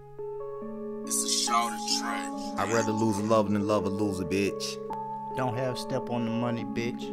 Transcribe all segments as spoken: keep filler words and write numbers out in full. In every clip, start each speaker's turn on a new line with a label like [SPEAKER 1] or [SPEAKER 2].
[SPEAKER 1] It's a shouted track.
[SPEAKER 2] I'd rather lose a lover than love a loser, bitch.
[SPEAKER 3] Don't have step on the money, bitch.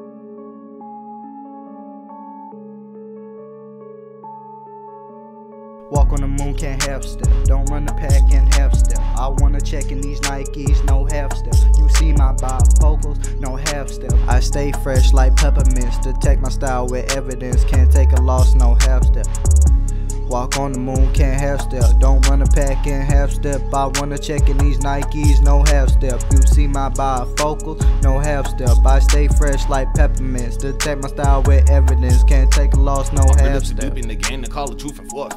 [SPEAKER 3] Walk on the moon, can't half step. Don't run the pack in half step. I wanna check in these Nikes, no half step. You see my bifocals, no half step. I stay fresh like peppermints. Detect my style with evidence. Can't take a loss, no half step. Walk on the moon, can't half step. Don't run a pack in half step. I wanna check in these Nikes, no half step. You see my bifocals, no half step. I stay fresh like peppermints. Detect my style with evidence. Can't take a loss, no half step.
[SPEAKER 2] In the game to call the truth and forth.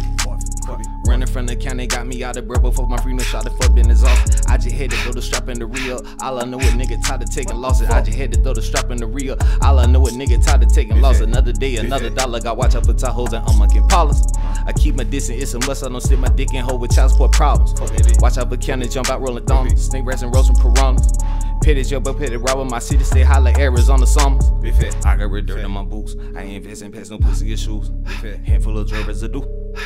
[SPEAKER 2] Running from the county got me out of breath before my freedom shot the fuck business off. I just had to throw the strap in the real. All I know a nigga tired of taking losses. I just had to throw the strap in the real. All I know a nigga tired of taking losses. Another day, another dollar. Got watch out for Tahoes and Unmuck Impalas. I keep my distance, it's a must. I don't stick my dick in hole with child support problems. Watch out for county, jump out rolling donuts. Snake rats and roast from piranhas. Petty jump up, petty robber. My city stay high like Arizona summers. I got rid dirt in my boots. I ain't investing past no pussy or shoes. Handful of drug residue.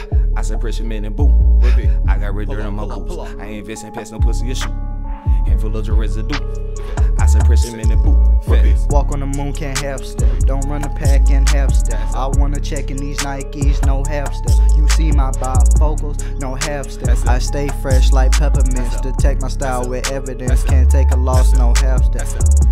[SPEAKER 2] I said pressure man and boom. I got rid dirt on my boots. I ain't investing past no pussy or shoe. Handful of drug residue. I said pressure man and boom.
[SPEAKER 3] Walk on the moon, can't half step. Don't run the pack in half step. I wanna check in these Nikes, no half step. You see my bifocals, no half step. I stay fresh like peppermints. Detect my style with evidence. Can't take a loss, no half step.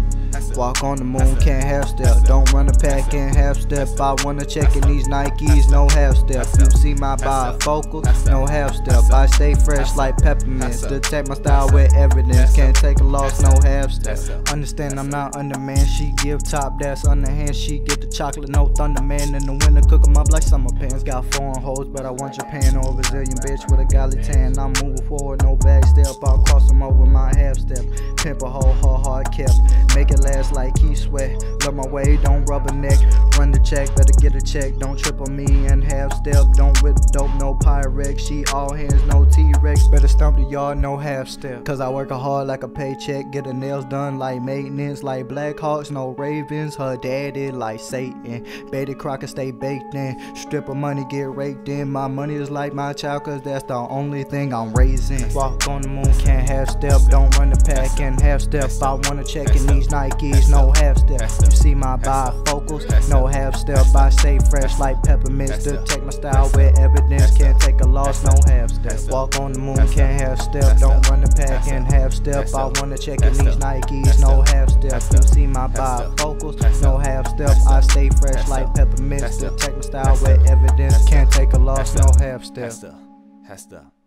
[SPEAKER 3] Walk on the moon, can't half step. Don't run a pack in half step. I wanna check in these Nikes, no half step. You see my bifocals, no half step. I stay fresh like peppermints. Detect my style with evidence. Can't take a loss, no half step. Understand I'm not underman. She give top, that's underhand. She get the chocolate, no thunder man. In the winter, cook 'em up like summer pants. Got foreign hoes, but I want Japan or a Brazilian bitch with a golly tan. I'm moving forward, no back step. I'll cross 'em over my half step. Pimp a hoe, her heart kept. Make it last like Key Sweat. Love my way, don't rub a neck. Run the check, better get a check. Don't trip on me and half step. Don't whip dope, no Pyrex. She all hands, no T-Rex. Better stump the yard, no half step. Cause I work hard like a paycheck. Get her nails done like maintenance. Like Blackhawks, no Ravens. Her daddy like Satan. Betty Crocker stay baked in. Strip of money, get raked in. My money is like my child, cause that's the only thing I'm raising. Walk on the moon, can't half step. Don't run the pack and half step. I wanna check in these Nikes, no half step. You see my bifocals, no half step. I stay fresh like peppermints. Detect my style with evidence. Can't take a loss, no half step. Walk on the moon, can't half step. Don't run the pack and half step. I wanna check in these Nikes, no half step. You see my bifocals, no half step. I stay fresh like peppermints. Detect my style with evidence. Can't take a loss, no half step.
[SPEAKER 2] Hester.